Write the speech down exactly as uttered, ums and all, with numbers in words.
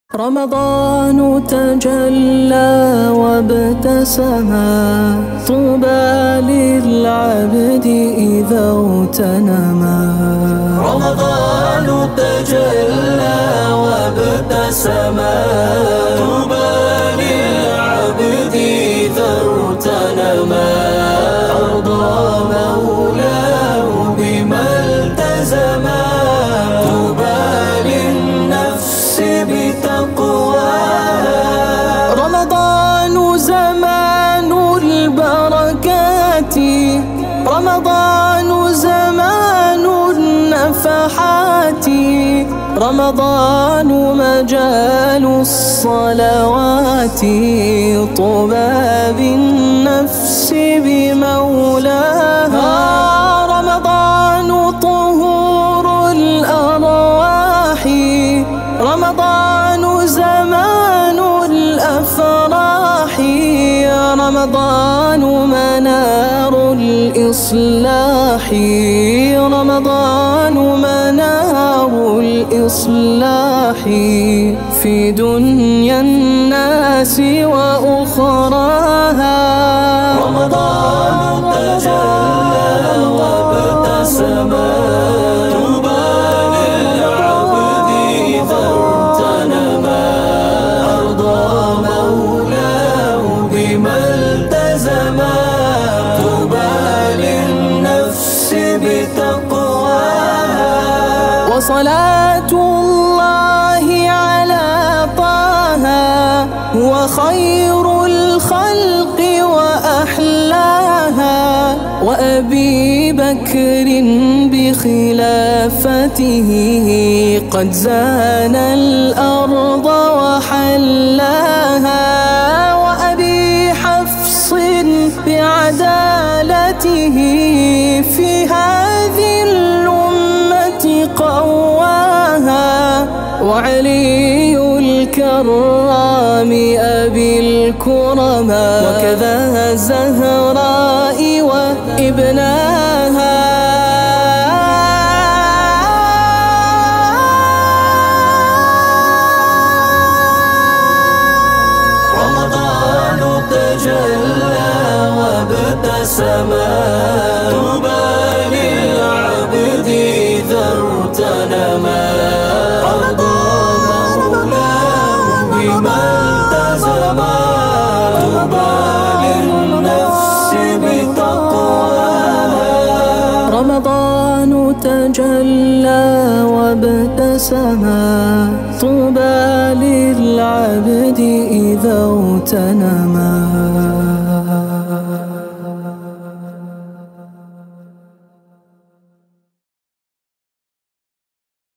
رمضان تجلى وابتسما، طوبى للعبد إذا اغتنما. رمضان تجلى وابتسما، طوبى للعبد إذا اغتنما. أرضى مولاه بما التزما، طوبى للنفس بتقواها. رمضان زمان البركات، رمضان زمان النفحات، رمضان مجال الصلوات. طوبى بالنفس بمولاها. رمضان طهور الأرواح، رمضان زمان الأفراح، رمضان منار الإصلاح، رمضان منار الإصلاح في دنيا الناس وأخراها. رمضان تجلى وابتسما، طوبى للعبد إذا اغتنما. أرضى مولاه بما التزما، طوبى للنفس بتقواها. وصلاة الله على طه وخير الخلق وأحلاها، وأبي بكر بخلافته قد زان الأرض وحلاها. وأبي حفص بعدالته في هذه الأمة قواها. وعلي الكرام أبي الكرما، وكذا الزهراء وابناها. رمضان تجلى وابتسما، طوبى للعبد إذا اغتنما. أرضى مولاه بما التزما، طوبى للنفس بتقواها. رمضان تجلى وابتسما، طوبى للعبد إذا اغتنما.